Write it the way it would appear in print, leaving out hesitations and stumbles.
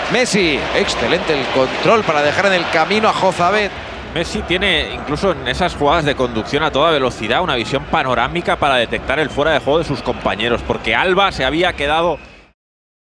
Messi, excelente el control para dejar en el camino a Jozabed. Messi tiene, incluso en esas jugadas de conducción a toda velocidad, una visión panorámica para detectar el fuera de juego de sus compañeros, porque Alba se había quedado